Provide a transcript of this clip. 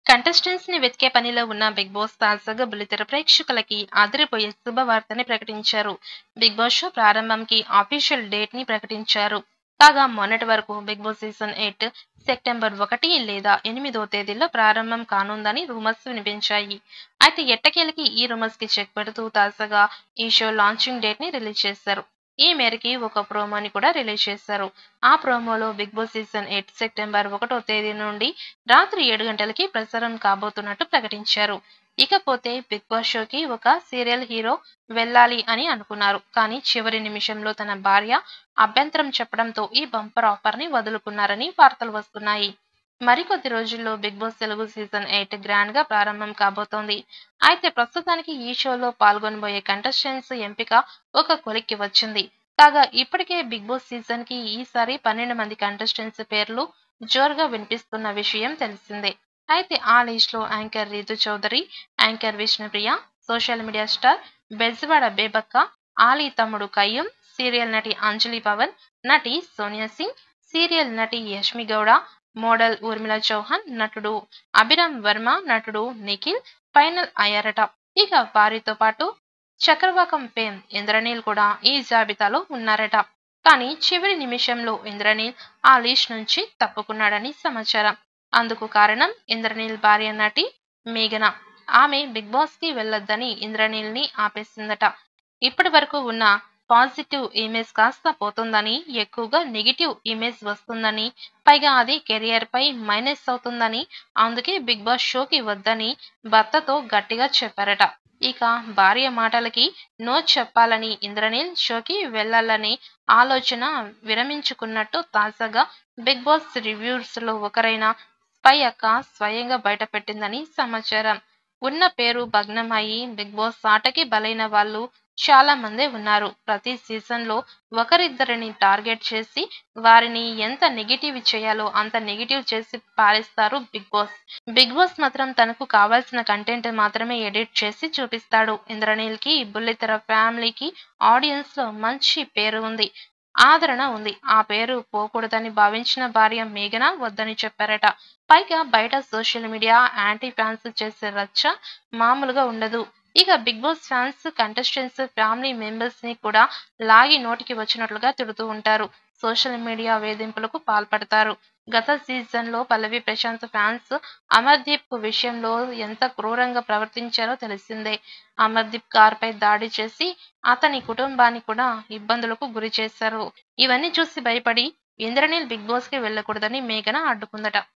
Contestants ని వెతికే పనిలో ఉన్న బిగ్ బాస్ తాజాగా బుల్లితెర ప్రేక్షకులకి అదిరిపోయే శుభవార్తని ప్రకటించారు. బిగ్ బాస్ షో ప్రారంభంకి అఫీషియల్ డేట్ ని ప్రకటించారు. కాగా మొన్నటి వరకు బిగ్ బాస్ సీజన్ 8 సెప్టెంబర్ 1 లేదా 8వ తేదీల్లో ప్రారంభం కానుందని రూమర్స్ వినిపించాయి. అయితే ఎట్టకేలకి ఈ రూమర్స్ కి చెక్ పెడుతూ తాజాగా ఈ షో లాంచింగ్ డేట్ ని రిలీజ్ చేశారు. ఈ మేరకి ఒక ప్రోమోని కూడా రిలీజ్ చేశారు. ఆ ప్రోమోలో బిగ్ బాస్ సీజన్ 8 సెప్టెంబర్ 1వ తేదీ నుండి రాత్రి 7 గంటలకి ప్రసారం కాబోతున్నట్టు ప్రకటించారు. ఇకపోతే బిగ్ బాస్ షోకి ఒక సీరియల్ హీరో వెళ్ళాలి అని అనుకున్నారు. కానీ చివరి నిమిషంలో తన భార్య అభ్యంతరం చెప్పడంతో ఈ బంపర్ ఆఫర్ ని వదులుకున్నారని వార్తలు వస్తున్నాయి. మరికొద్ది రోజుల్లో big boss Telugu season 8 grand గా ప్రారంభం కాబోతోంది. అయితే ప్రస్తుతానికి ఈ షోలో పాల్గొనబోయే కంటెస్టెంట్స్ ఎంపిక ఒక కొలిక్కి వచ్చింది. కాగా ఇప్పటికే బిగ్ బాస్ సీజన్ కి ఈసారి 12 మంది కంటెస్టెంట్స్ పేర్లు జోరుగా వినిపిస్తున్న విషయం తెలిసిందే. అయితే ఆ లిస్ట్ లో anchor Ritu Chaudhary, anchor Vishnupriya, social media star Bezawada Bebakka, Ali తమ్ముడు కయ్యూమ్, సీరియల్ నటి అంజలి పవన్, నటి సోనియా సింగ్, సీరియల్ నటి యష్మి గౌడ, మోడల్ ఊర్మిళ చౌహాన్, నటుడు అభిరామ్ వర్మ, నటుడు నిఖిల్ ఫైనల్ అయ్యారట. ఇక వారితో పాటు చక్రవాకం ఫేమ్ ఇంద్రనీల్ కూడా ఈ జాబితాలో ఉన్నారట. కానీ చివరి నిమిషంలో ఇంద్రనీల్ ఆ లిస్ట్ నుంచి తప్పుకున్నాడని సమాచారం. అందుకు కారణం ఇంద్రనీల్ భార్య నటి మేఘన. ఆమె బిగ్ బాస్ కి వెళ్లొద్దని ఇంద్రనీల్ ని ఆపేసిందట. ఇప్పటి వరకు ఉన్న పాజిటివ్ ఇమేజ్ కాస్త పోతుందని, ఎక్కువగా నెగిటివ్ ఇమేజ్ వస్తుందని, పైగా అది కెరియర్ పై మైనస్ అవుతుందని, అందుకే బిగ్ బాస్ షోకి వద్దని భర్తతో గట్టిగా చెప్పారట. ఇక భార్య మాటలకి నో చెప్పాలని ఇంద్రనీల్ షోకి వెళ్లాలనే ఆలోచన విరమించుకున్నట్టు తాజాగా బిగ్ బాస్ రివ్యూర్స్ లో ఒకరైన స్పై అక్క స్వయంగా బయటపెట్టిందని సమాచారం. ఉన్న పేరు భగ్నం అయి బిగ్ బాస్ ఆటకి బలైన వాళ్ళు చాలా మందే ఉన్నారు. ప్రతి సీజన్ లో ఒకరిద్దరిని టార్గెట్ చేసి వారిని ఎంత నెగిటివ్ చేయాలో అంత నెగిటివ్ చేసి పారేస్తారు బిగ్ బాస్. బిగ్ బాస్ మాత్రం తనకు కావాల్సిన కంటెంట్ మాత్రమే ఎడిట్ చేసి చూపిస్తాడు. ఇంద్రనీల్ కి బుల్లితెర ఫ్యామిలీకి ఆడియన్స్ లో మంచి పేరు ఉంది, ఆదరణ ఉంది. ఆ పేరు పోకూడదని భావించిన భార్య మేఘన వద్దని చెప్పారట. పైగా బయట సోషల్ మీడియా యాంటీ ఫ్యాన్స్ చేసే రచ్చ మామూలుగా ఉండదు. ఇక big boss fans contestants family members ని కూడా లాగి నోటికి వచ్చినట్లుగా తిడుతూ ఉంటారు. సోషల్ మీడియా వేధింపులకు పాల్పడతారు. గత సీజన్ లో పల్లవి ప్రశాంత్ ఫ్యాన్స్ అమర్దీప్ విషయంలో ఎంత క్రూరంగా ప్రవర్తించారో తెలిసిందే. అమర్దీప్ కారుపై దాడి చేసి అతని కుటుంబాన్ని కూడా ఇబ్బందులకు గురి చేశారు. ఇవన్నీ చూసి భయపడి ఇంద్రనీల్ బిగ్ బాస్ కి వెళ్ళకూడదని మేఘన అడ్డుకుందట.